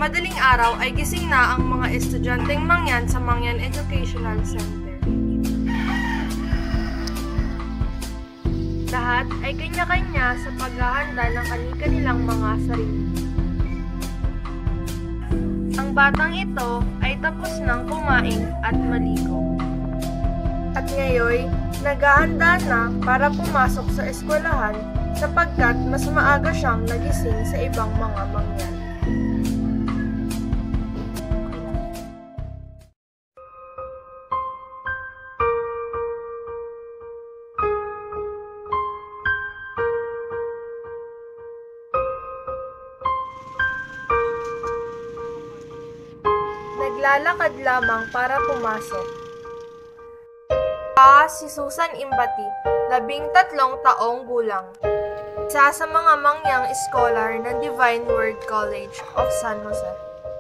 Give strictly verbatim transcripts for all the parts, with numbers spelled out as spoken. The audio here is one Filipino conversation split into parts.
madaling araw ay gising na ang mga estudyanteng Mangyan sa Mangyan Educational Center. Lahat ay kanya-kanya sa paghahanda ng kani-kanilang mga sarili. Ang batang ito ay tapos nang kumain at maligo. At ngayon, naghahanda na para pumasok sa eskwelahan sapagkat mas maaga siyang nagising sa ibang mga Mangyan. Naglalakad lamang para pumasok. Pa si Susan Embati, labing tatlong taong gulang. Isa sa mga Mangyan Scholar ng Divine Word College of San Jose.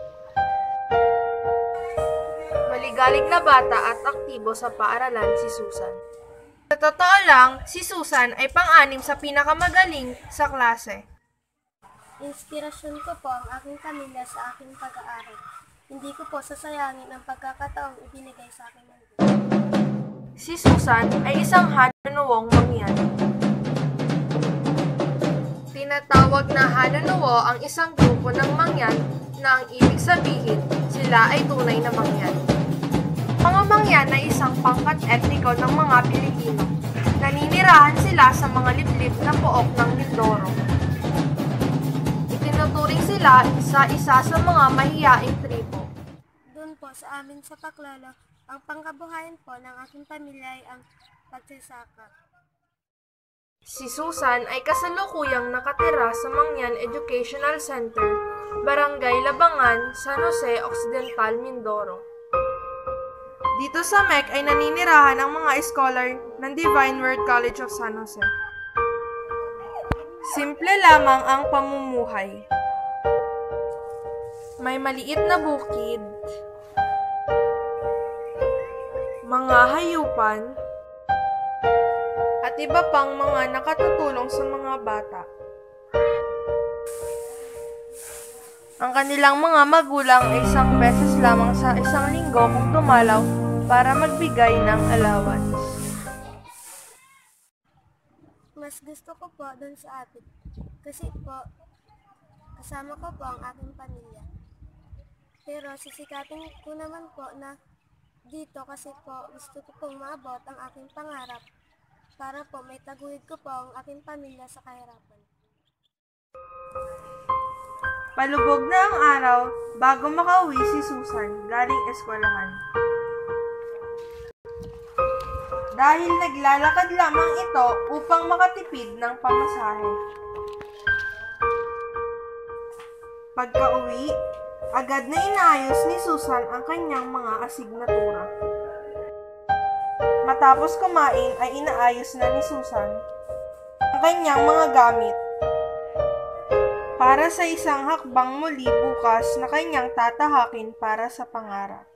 Maligalig na bata at aktibo sa paaralan si Susan. Sa totoo lang, si Susan ay pang-anim sa pinakamagaling sa klase. Inspirasyon ko po ang aking pamilya sa aking pag-aaral. Hindi ko po sasayangin ang pagkakataong ibinigay sa akin ng Diyos. Si Susan ay isang Hanunuong Mangyan. Tinatawag na Hanunuo ang isang grupo ng Mangyan na ang ibig sabihin sila ay tunay na Mangyan. Mga Mangyan ay isang pangkat etniko ng mga Pilipino. Naninirahan sila sa mga liblib na pook ng Mindoro. Itinuturing sila sa isa sa mga mahiyaing tribo. Doon po sa amin sa Paclolo, ang pangkabuhayan po ng aking pamilya ay ang pagsasaka. Si Susan ay kasalukuyang nakatira sa Mangyan Educational Center, Barangay Labangan, San Jose, Occidental Mindoro. Dito sa M E C ay naninirahan ang mga scholar ng Divine Word College of San Jose. Simple lamang ang pamumuhay. May maliit na bukid, mga hayupan, at iba pang mga nakatutulong sa mga bata. Ang kanilang mga magulang ay isang beses lamang sa isang linggo kung dumalaw para magbigay ng allowance. Mas gusto ko po doon sa atin kasi po kasama ko po ang aking pamilya. Pero sisikapin ko naman po na dito kasi po gusto ko pong maabot ang aking pangarap para po may taguyod ko po ang aking pamilya sa kahirapan. Palubog na ang araw bago makauwi si Susan galing eskwelahan. Dahil naglalakad lamang ito upang makatipid ng pamasahe. Pagka-uwi, agad na inaayos ni Susan ang kanyang mga asignatura. Matapos kumain ay inaayos na ni Susan ang kanyang mga gamit para sa isang hakbang muli bukas na kanyang tatahakin para sa pangarap.